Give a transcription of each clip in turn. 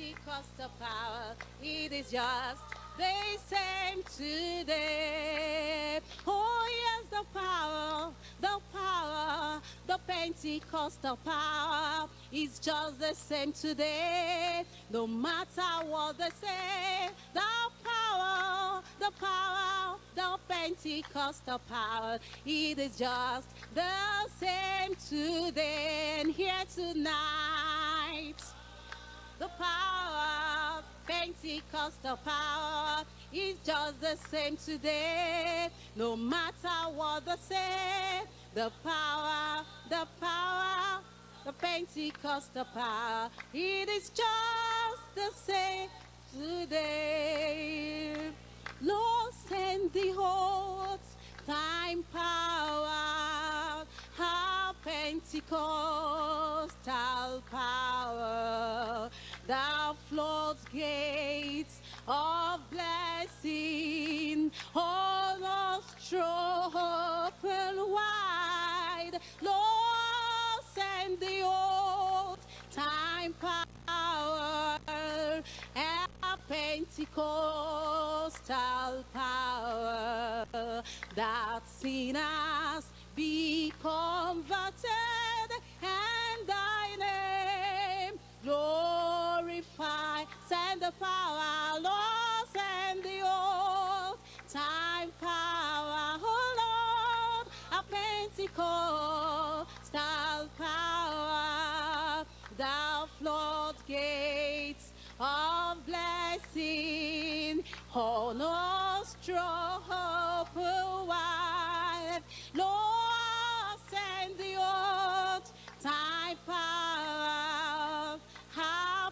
Pentecostal power, it is just the same today. Oh yes, the Pentecostal power is just the same today. No matter what they say, the Pentecostal power, it is just the same today. And here tonight, the power, Pentecostal power, is just the same today. No matter what they say, the Pentecostal power, it is just the same today. Lord, send the old time power, our Pentecostal power, the floodgates of blessing, all us open wide. Lord, send the old time power, our Pentecostal power, that sinners be converted and thy name glorify. Send the power, Lord, send the old time power, oh Lord, a Pentecostal power, the floodgates of blessing, all nostrils open wide. Lord, send the old time power, our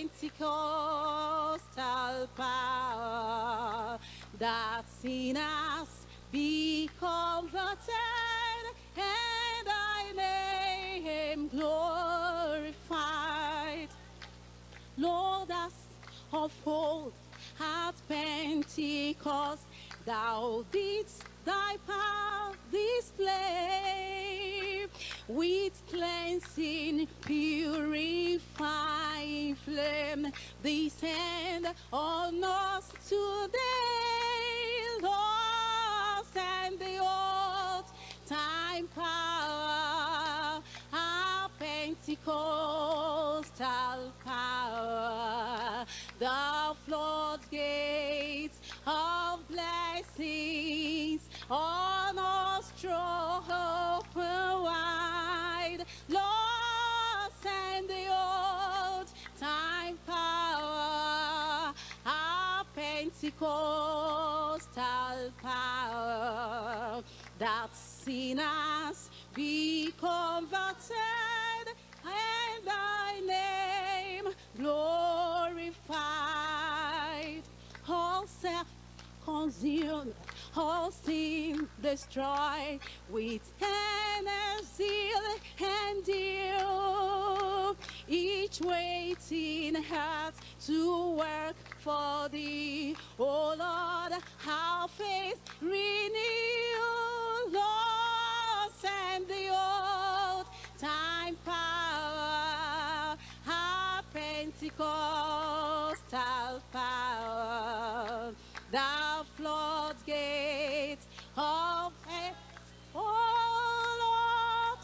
Pentecostal power, that sinners be converted and thy name glorified. Lord, as of old at Pentecost, thou didst thy power display, with cleansing, purifying flame, descend on us today. Lord, send the old time power, our Pentecostal power, the floodgates of blessings, on us open wide. Lord, send the old time power, our Pentecostal power, that sinners be converted and thy name glorified. All self-consumed, all sin destroyed, with zeal and deal, each waiting heart to work for thee. Oh Lord, our faith renew. Lord, send the old time power, our Pentecostal power, the floodgates of heaven, oh Lord,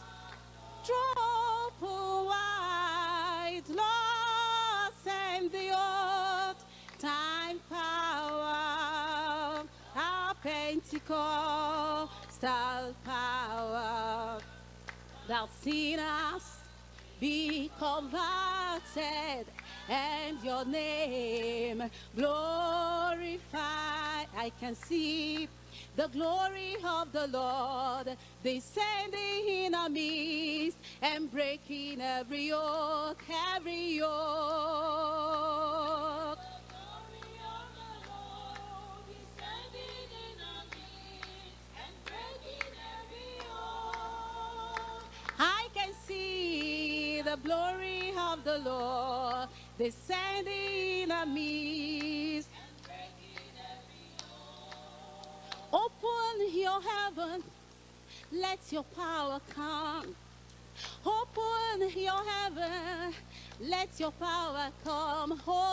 drop wide. Lord, send the old time power, our Pentecostal power, that sinners be converted and your name glorified. I can see the glory of the Lord descending in our midst and breaking every yoke, every yoke. I can see the glory of the Lord descending in our midst. Open your heaven, let your power come. Open your heaven, let your power come. Oh,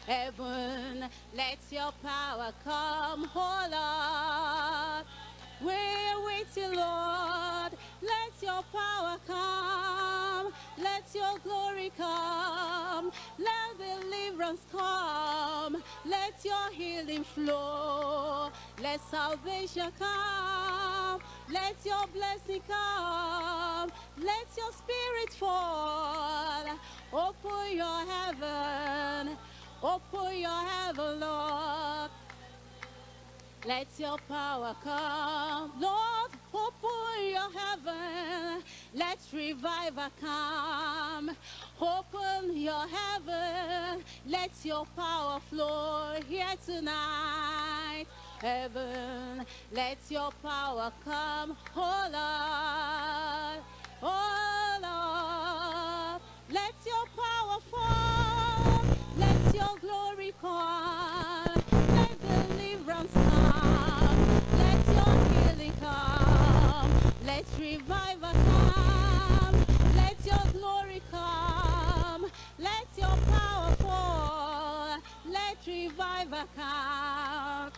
Heaven, let your power come, oh Lord. We're waiting, Lord. Let your power come. Let your glory come. Let deliverance come. Let your healing flow. Let salvation come. Let your blessing come. Let your spirit fall. Open your heaven. Open your heaven, Lord. Let your power come. Lord, open your heaven. Let revival come. Open your heaven. Let your power flow here tonight. Heaven, let your power come. Oh Lord, oh Lord, let your power fall. Let your glory come. Let deliverance come. Let your healing come. Let revival come. Let your glory come. Let your power fall. Let revival come.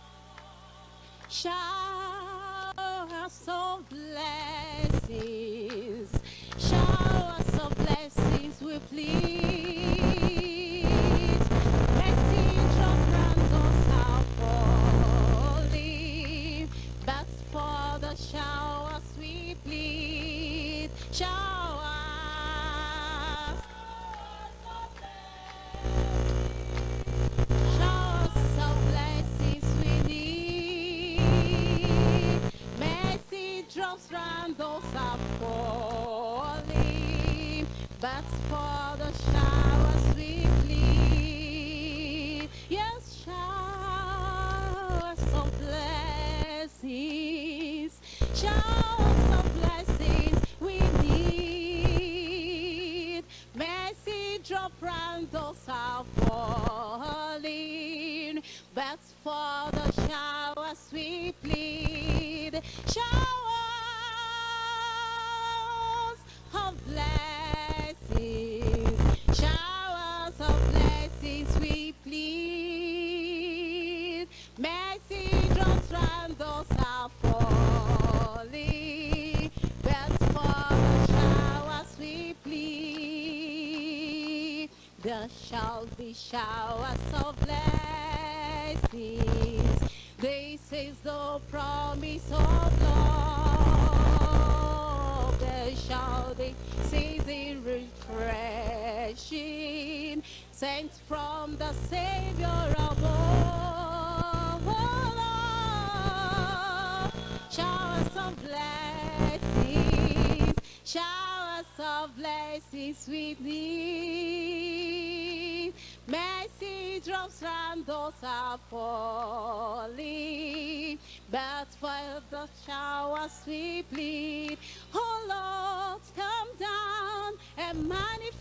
Showers of blessings. Showers of blessings we plead. Raindrops are falling, but for the showers we plead. Showers of blessings we need. Mercy drops round those are falling, but for the showers we plead. Yes, showers of blessings. Showers of blessings we need. Mercy drop round those are falling, but for the showers we plead. Showers of blessings. Showers of blessings we plead. Mercy drops round those are falling, but for the showers we plead. There shall be showers of blessings. This is the promise of love. There shall be season refreshing, sent from the Savior above. Oh Lord, showers of blessings. Showers of blessings we need. Mercy drops round those are falling, but for the showers we plead. Oh Lord, come down and manifest